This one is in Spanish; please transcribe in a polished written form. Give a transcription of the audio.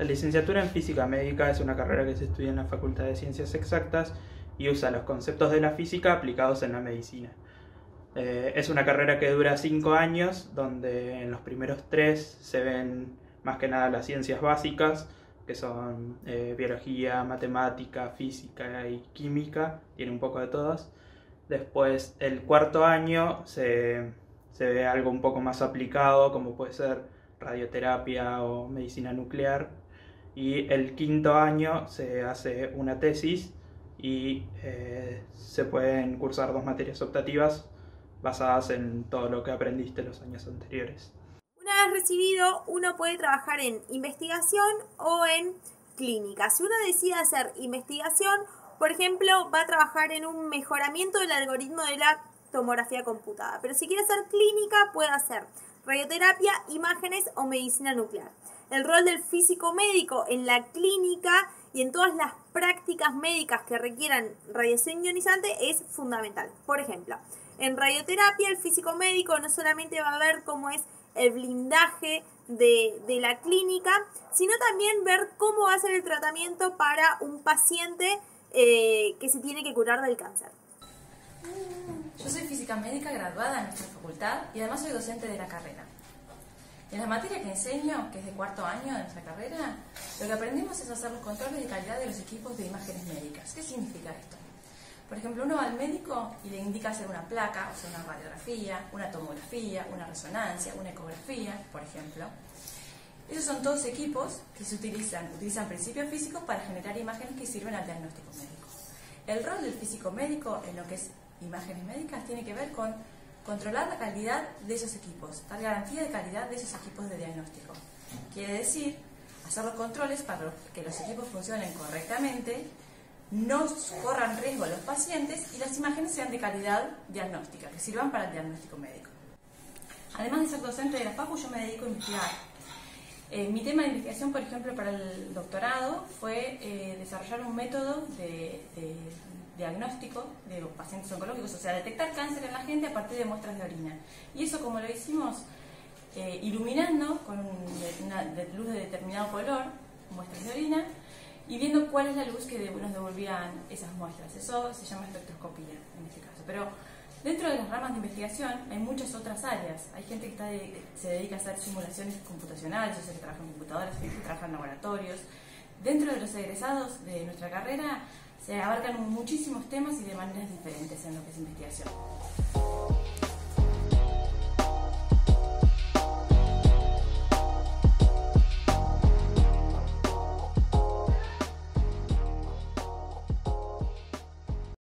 La licenciatura en Física Médica es una carrera que se estudia en la Facultad de Ciencias Exactas y usa los conceptos de la física aplicados en la medicina. Es una carrera que dura 5 años, donde en los primeros 3 se ven más que nada las ciencias básicas, que son biología, matemática, física y química, tiene un poco de todas. Después el cuarto año se ve algo un poco más aplicado, como puede ser radioterapia o medicina nuclear. Y el quinto año se hace una tesis y se pueden cursar 2 materias optativas basadas en todo lo que aprendiste los años anteriores. Una vez recibido, uno puede trabajar en investigación o en clínica. Si uno decide hacer investigación, por ejemplo, va a trabajar en un mejoramiento del algoritmo de la tomografía computada. Pero si quiere hacer clínica, puede hacer radioterapia, imágenes o medicina nuclear. El rol del físico médico en la clínica y en todas las prácticas médicas que requieran radiación ionizante es fundamental. Por ejemplo, en radioterapia el físico médico no solamente va a ver cómo es el blindaje de la clínica, sino también ver cómo va a ser el tratamiento para un paciente que se tiene que curar del cáncer. Yo soy física médica graduada en nuestra facultad y además soy docente de la carrera. En la materia que enseño, que es de cuarto año de nuestra carrera, lo que aprendemos es hacer los controles de calidad de los equipos de imágenes médicas. ¿Qué significa esto? Por ejemplo, uno va al médico y le indica hacer una placa, o sea, una radiografía, una tomografía, una resonancia, una ecografía, por ejemplo. Esos son todos equipos que se utilizan principios físicos para generar imágenes que sirven al diagnóstico médico. El rol del físico médico en lo que es imágenes médicas tiene que ver con controlar la calidad de esos equipos, dar garantía de calidad de esos equipos de diagnóstico. Quiere decir, hacer los controles para que los equipos funcionen correctamente, no corran riesgo a los pacientes y las imágenes sean de calidad diagnóstica, que sirvan para el diagnóstico médico. Además de ser docente de la Facu, yo me dedico a investigar. Mi tema de investigación, por ejemplo, para el doctorado fue desarrollar un método de diagnóstico de pacientes oncológicos, o sea, detectar cáncer en la gente a partir de muestras de orina. Y eso, como lo hicimos, iluminando con una luz de determinado color, muestras de orina, y viendo cuál es la luz que nos devolvían esas muestras. Eso se llama espectroscopía en este caso. Pero dentro de las ramas de investigación hay muchas otras áreas. Hay gente que se dedica a hacer simulaciones computacionales, o sea, que trabaja en computadoras, gente que trabaja en laboratorios. Dentro de los egresados de nuestra carrera se abarcan muchísimos temas y de maneras diferentes en lo que es investigación.